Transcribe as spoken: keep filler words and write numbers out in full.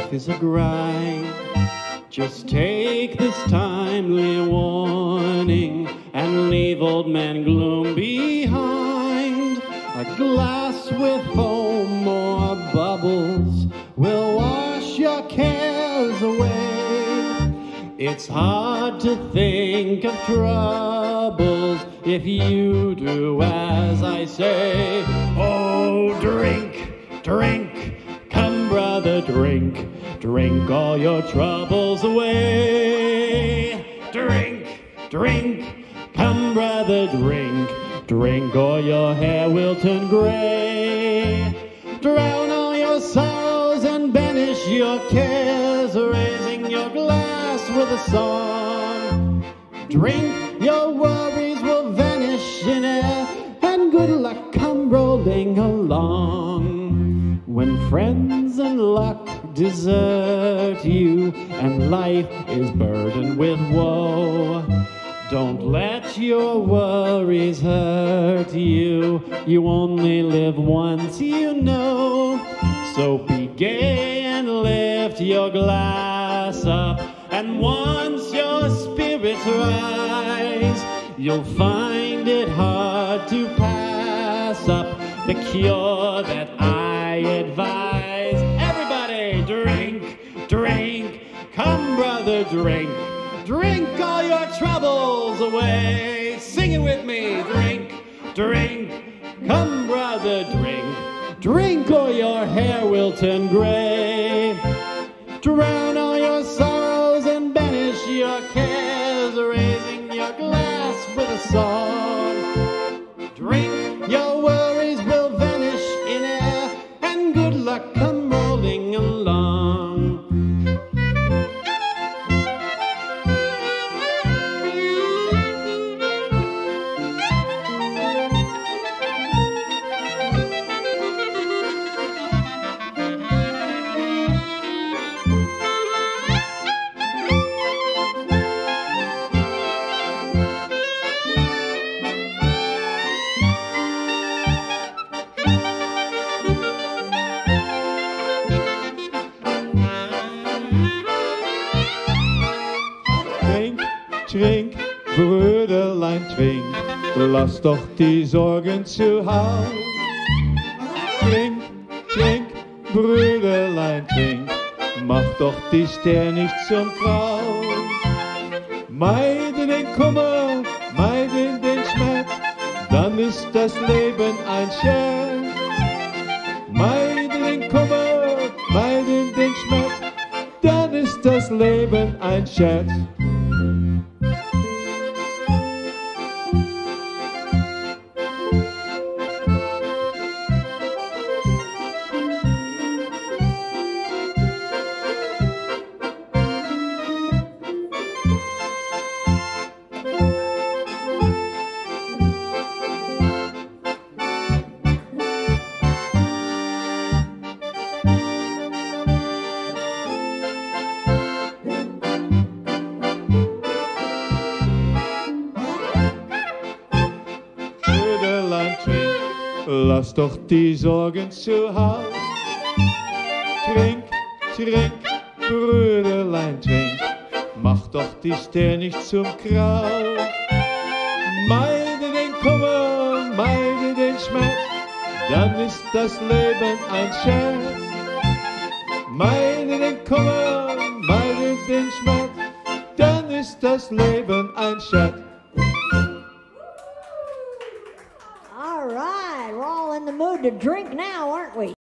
life is a grind. Just take this timely warning and leave old man gloom behind. A glass with foam or bubbles will wash your cares away. It's hard to think of troubles if you do as I say. Oh, drink, drink, come brother, drink, drink all your troubles away. Drink, drink, come brother, drink, drink or your hair will turn gray. Drown all your sorrows and banish your cares, raising your glass with a song. Drink, your worries will vanish in air, and good luck come rolling along. When friends and luck desert you and life is burdened with woe, don't let your worries hurt you. You only live once, you know. So be gay and lift your glass up, and once your spirits rise, you'll find it hard to pass up the cure that I advise. Everybody drink, drink, come brother, drink, drink all your troubles away. Sing it with me. Drink, drink, come brother, drink, drink or your hair will turn gray. Drown all your sorrows and banish your cares, raising your glass with a song. Drink, your worries will vanish in air, and good luck come rolling along. Trink, Brüderlein, trink, lass doch die Sorgen zu Haus. Trink, trink, Brüderlein, trink, mach doch die Sterne nicht zum Kraus. Meide den Kummer, meide den Schmerz, dann ist das Leben ein Scherz. Meide den Kummer, meide den Schmerz, dann ist das Leben ein Scherz. Lass doch die Sorgen zu Haus. Trink, trink, Brüderlein, trink, mach doch die Sterne nicht zum Kraus. Meide den Kummer, meide den Schmerz, dann ist das Leben ein Scherz. Meide den Kummer, meide den Schmerz, dann ist das Leben ein Scherz. All right, we're all in the mood to drink now, aren't we?